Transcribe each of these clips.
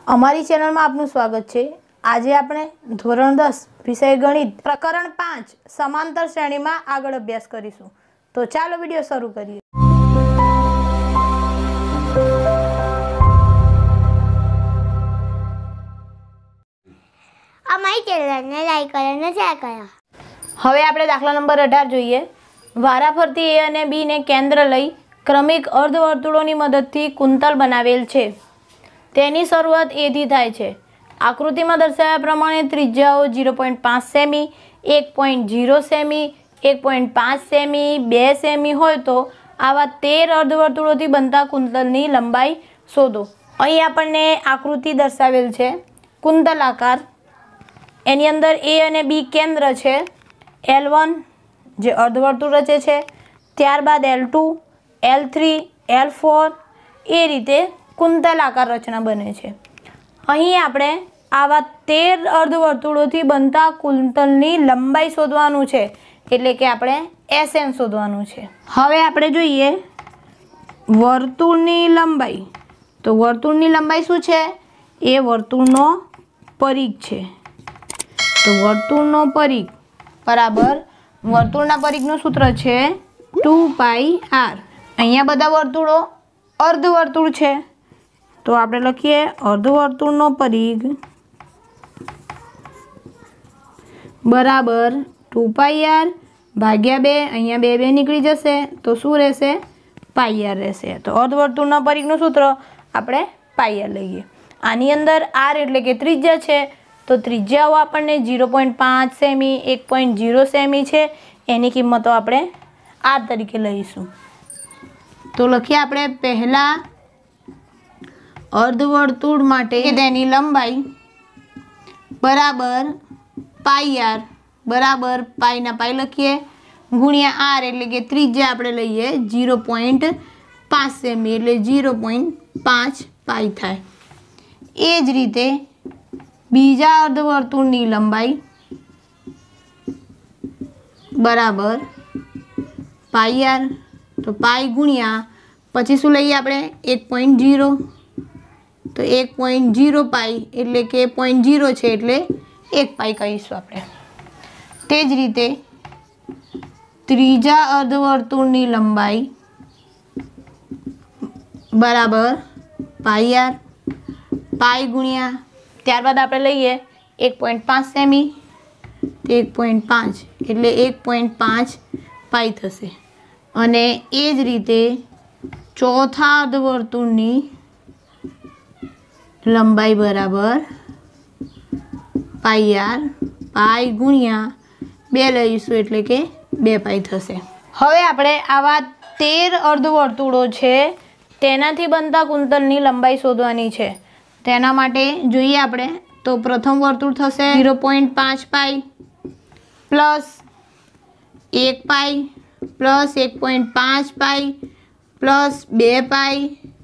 અમારી ચેનલમાં આપનું સ્વાગત છે। આજે આપણે ધોરણ 10 વિષય ગણિત પ્રકરણ 5 સમાંતર શ્રેણીમાં આગળ અભ્યાસ કરીશું। તો ચાલો વિડિયો શરૂ કરીએ। અમારી ચેનલને લાઈક કરો અને શેર કરો। હવે આપણે દાખલા નંબર 18 જોઈએ। વારાફરતી A અને B ને કેન્દ્ર લઈ ક્રમિક અર્ધવર્તુળોની મદદથી કુંતલ બનાવેલ છે। તેની શરૂઆત A થી થાય છે। આકૃતિમાં દર્શાવ્યા પ્રમાણે ત્રિજ્યાઓ 0.5 સેમી, 1.0 સેમી, 1.5 સેમી, 2 સેમી હોય તો આવા 13 અર્ધવર્તુળોથી બનતા કુંતલની લંબાઈ શોધો। અહીં આપણને આકૃતિ દર્શાવેલ છે કુંતલાકાર। એની અંદર A અને B કેન્દ્ર છે। L1 જે અર્ધવર્તુળ રચે છે, ત્યારબાદ L2, L3, L4 એ રીતે કુંતલાકાર રચના બને છે। અહીં આપણે આવા 13 અર્ધવર્તુળોથી બનતા કુંતલની લંબાઈ શોધવાનું છે, એટલે કે આપણે SN શોધવાનું છે। હવે આપણે જોઈએ વર્તુળની લંબાઈ। તો વર્તુળની લંબાઈ શું છે? એ વર્તુળનો પરિઘ છે। તો વર્તુળનો પરિઘ બરાબર વર્તુળના પરિઘનું સૂત્ર છે 2πr। અહીંયા બધા વર્તુળો અર્ધવર્તુળ છે, તો આપણે લખીએ અર્ધવર્તુળનો પરિઘ બરાબર 2πr ભાગ્યા 2। અહીંયા 2 નીકળી જશે તો શું રહેશે? πr રહેશે। તો અર્ધવર્તુળના પરિઘનું સૂત્ર આપણે πr લઈએ। આની અંદર r એટલે કે ત્રિજ્યા છે, તો ત્રિજ્યાઓ આપણને 0.5 સેમી, 1.0 સેમી છે, એની કિંમતો આપણે r તરીકે લઈશું। તો લખીએ આપણે પહેલા અર્ધવર્તુળ માટે તેની લંબાઈ બરાબર πr બરાબર પાઈના પાઈ લખીએ ગુણ્યા r એટલે કે ત્રિજ્યા આપણે લઈએ 0.5 સેમી એટલે 0.5 પાઈ થાય। એ જ રીતે બીજા અર્ધવર્તુળની લંબાઈ બરાબર πr, તો પાઈ ગુણ્યા પછી શું લઈએ આપણે 1.0, તો 1.0 પાઈ એટલે કે 0.0 છે એટલે 1 પાઈ કહીશું આપણે। તે જ રીતે ત્રીજા અર્ધવર્તુળની લંબાઈ બરાબર πr, પાઈ ગુણ્યા ત્યારબાદ આપણે લઈએ 1.5 સેમી, 1.5 એટલે 1.5 પાઈ થશે। અને એ જ રીતે ચોથા અર્ધવર્તુળની લંબાઈ બરાબર πr, પાઈ ગુણ્યા 2 લઈશું એટલે કે 2 પાઈ થશે। હવે આપણે આવા 13 અર્ધવર્તુળો છે તેનાથી બનતા કુંતલની લંબાઈ શોધવાની છે। તેના માટે જોઈએ આપણે તો પ્રથમ વર્તુળ થશે 0.5 pi plus 1 pi plus 1.5 pi plus 2 pi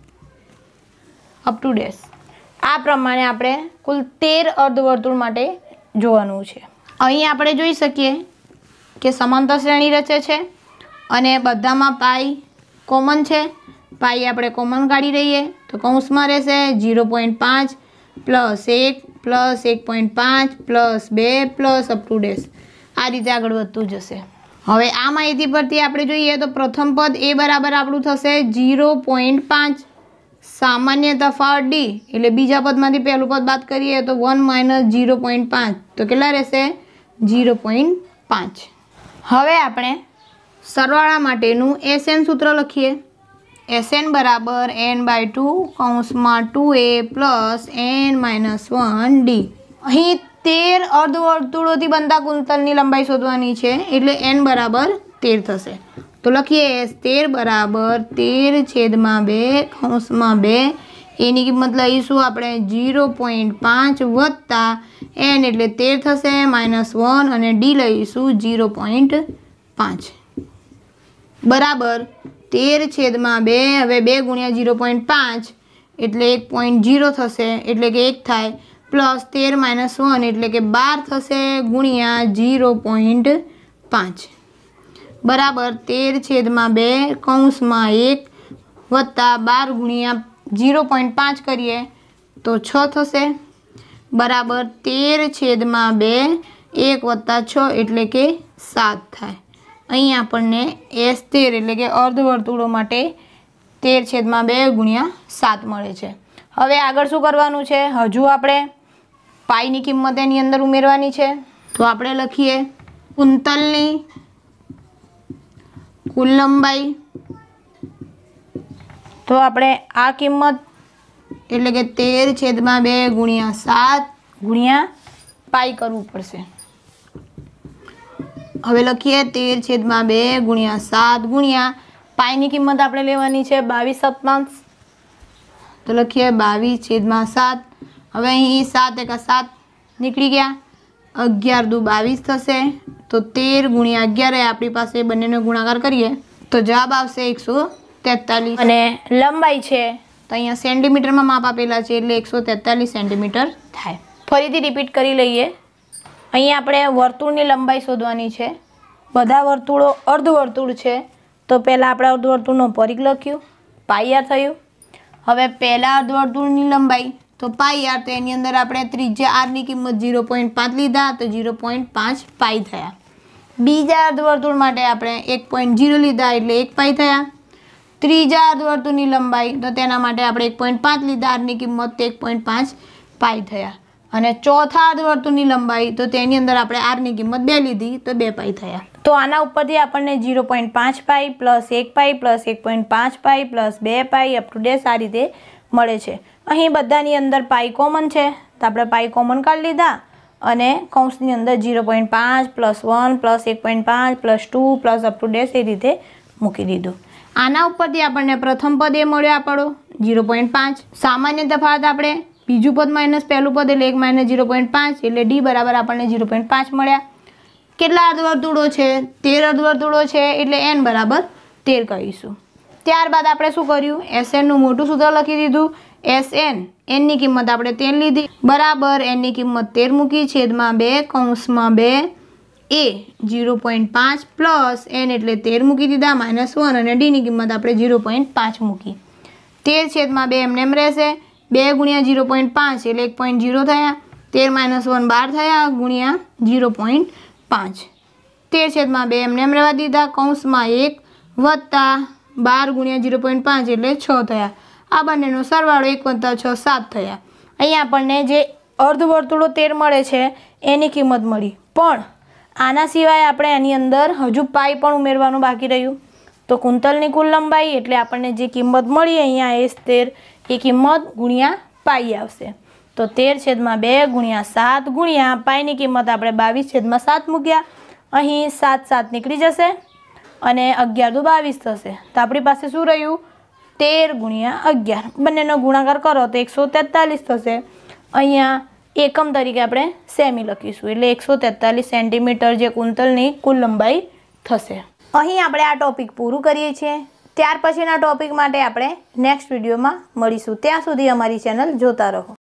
up to dash. આ પ્રમાણે આપણે કુલ 13 અર્ધવર્તુળ માટે જોવાનું છે। અહીં આપણે જોઈ શકીએ કે સમાંતર શ્રેણી રચે છે અને બધામાં પાઈ કોમન છે। પાઈ આપણે કોમન કાઢી રહીએ તો કૌંસમાં રહેશે 0.5 plus 1 plus 1.5 plus 2 plus up to dash. આ રીતે આગળ વધતું જશે। હવે આ માહિતી પરથી આપણે જોઈએ તો પ્રથમ પદ એ બરાબર આપણું થશે 0.5, સામાન્ય તફાવત d એટલે બીજા પદમાંથી પહેલું પદ બાદ કરીએ તો 1 - 0.5 તો કેટલા રહેશે? 0.5। હવે આપણે સરવાળા માટેનું SN સૂત્ર લખીએ। SN બરાબર n/2 કૌંસમાં 2a પ્લસ n - 1d। અહીં 13 અર્ધવર્તુળોથી બનતા કુંતલની લંબાઈ શોધવાની છે એટલે n બરાબર 13 થશે। તો લખીએ S13 બરાબર 13/2 કૌંસમાં 2 એની કિંમત લઈશું આપણે 0.5 વત્તા n એટલે 13 થશે -1 અને d લઈશું 0.5 બરાબર 13/2। હવે 2 ગુણ્યા 0.5 એટલે 1.0 થશે એટલે કે 1 થાય પ્લસ 13 - 1 એટલે કે 12 થશે ગુણ્યા 0.5 બરાબર 13/2 કૌંસમાં 1 વત્તા 12 ગુણ્યા 0.5 કરીએ તો 6 થશે બરાબર 13/2 1 + 6 એટલે કે 7 થાય. અહીં આપણને S13 એટલે કે અર્ધવર્તુળો માટે 13/2 × 7 મળે છે. હવે આગળ શું કરવાનું છે? હજુ આપણે પાઈની કિંમત એની અંદર ઉમેરવાની છે. તો આપણે લખીએ કુંતલની કુલ લંબાઈ. તો આપણે આ કિંમત એટલે કે 13/2 × 7 × પાઈ કરવું પડશે. હવે લખીએ 13/2 × 7 × પાઈની કિંમત આપણે લેવાની છે 22/7. તો લખીએ 22/7. હવે અહીં 7 × 7 નીકળી ગયા. 11 × 2 22 થશે. તો 13 × 11 આપણી પાસે બંનેનો ગુણાકાર કરીએ તો જવાબ આવશે 143. અને લંબાઈ છે તો અહીંયા સેન્ટીમીટરમાં માપ આપેલા છે એટલે 143 સેન્ટીમીટર થાય. ફરીથી રિપીટ કરી લઈએ. અહીં આપણે વર્તુળની લંબાઈ શોધવાની છે. બધા વર્તુળો અર્ધવર્તુળ છે તો પહેલાં આપણે અર્ધવર્તુળનો પરિઘ લખ્યું, પાઈ આર થયું. હવે પહેલાં અર્ધવર્તુળની લંબાઈ તો પાઈ આર, તો એની અંદર આપણે ત્રિજ્યા આરની કિંમત 0.5 લીધા તો 0.5 પાઈ થયા. બીજા અર્ધવર્તુળ માટે આપણે 1.0 લીધા એટલે 1 પાઈ થયા. ત્રીજા અર્ધવર્તુળની લંબાઈ તો તેના માટે આપણે 1.5 લીધા, આરની કિંમત 1.5 પાઈ થયા. અને ચોથા અર્ધવર્તુળની લંબાઈ તો તેની અંદર આપણે આરની કિંમત 2 લીધી તો 2 પાઈ થયા. તો આના ઉપરથી આપણને 0.5 pi + 1 pi + 1.5 pi + 2 pi up to dash આ રીતે મળે છે. અહીં બધાની અંદર પાઈ કોમન છે તો આપણે પાઈ કોમન કાઢી લીધા અને કૌંસની અંદર 0.5 + 1 + 1.5 + 2 + અપ ટુ ડેશ એ રીતે મૂકી દીધું. આના ઉપરથી આપણને પ્રથમ પદ એ મળ્યો આપણો 0.5. સામાન્ય તફાવત આપણે બીજું પદ માઇનસ પહેલું પદ એટલે 1 - 0.5 એટલે D બરાબર આપણને 0.5 મળ્યા. કેટલા અર્ધવર્તુળો છે? 13 અર્ધવર્તુળો છે એટલે n બરાબર 13 કહીશું. ત્યારબાદ આપણે શું કર્યું? SN નું મોટું સૂત્ર લખી દીધું. SN nની કિંમત આપણે 13 લીધી બરાબર nની કિંમત 13 મૂકી છેદમાં 2 કૌંસમાં 2 a 0.5 પ્લસ n એટલે 13 મૂકી દીધા -1 અને d ની કિંમત આપણે 0.5 મૂકી. 13/2 એમને એમ રહેશે. 2 × 0.5 એટલે 1.0 થયા. 13 - 1 12 થયા ગુણ્યા 0.5. 13/2 એમને એમ રહેવા દીધા. કૌંસમાં 1 વત્તા 12 × 0.5 એટલે 6 થયા. આ બંનેનો સરવાળો 1 + 6 7 થયા. અહીંયા આપણને જે અર્ધવર્તુળો 13 મળે છે એની કિંમત મળી. પણ આના સિવાય આપણે એની અંદર હજુ પાઈ પણ ઉમેરવાનું બાકી રહ્યું. તો કુંતલની કુલ લંબાઈ એટલે આપણને જે કિંમત મળી અહીંયા S13 એ કિંમત ગુણ્યા પાઈ આવશે. તો 13/2 × 7 ગુણ્યા પાઈની કિંમત આપણે 22/7 મૂક્યા. અહીં 7 7 નીકળી જશે અને 11 × 22 થશે. તો આપણી પાસે શું રહ્યું? 13 × 11. બંનેનો ગુણાકાર કરો તો 143 થશે. અહીંયા એકમ તરીકે આપણે સેમી લખીશું એટલે 143 સેન્ટીમીટર જે કુંતલની કુલ લંબાઈ થશે. અહીં આપણે આ ટોપિક પૂરું કરીએ છીએ. ત્યાર પછીના ટોપિક માટે આપણે નેક્સ્ટ વિડીયોમાં મળીશું. ત્યાં સુધી અમારી ચેનલ જોતા રહો.